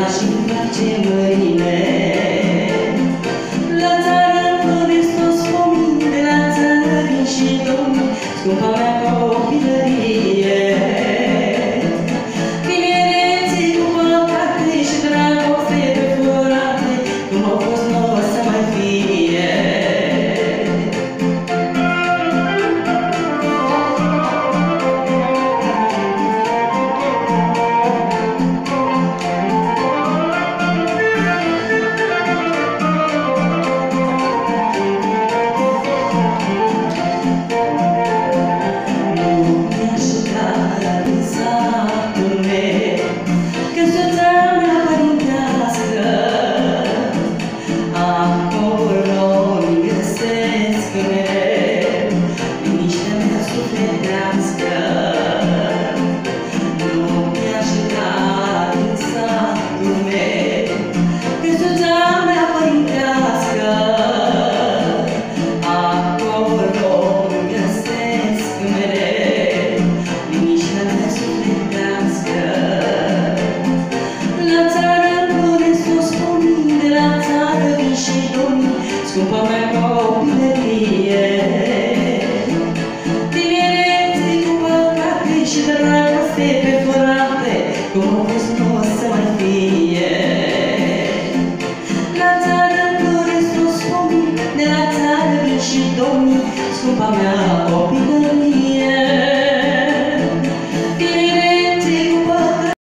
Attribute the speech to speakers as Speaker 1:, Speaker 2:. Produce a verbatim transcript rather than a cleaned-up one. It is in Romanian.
Speaker 1: și-mi place mâine. La țară floresc toți pomii, de la țară vin și domni, scumpa mea copilărie. Tinereții cu păcate și dragoste pe furate, cum au fost nouă să mai fie. Scumpa mea copilărie, tinereții cu păcate și dragoste pe furate, cum au fost nouă să mai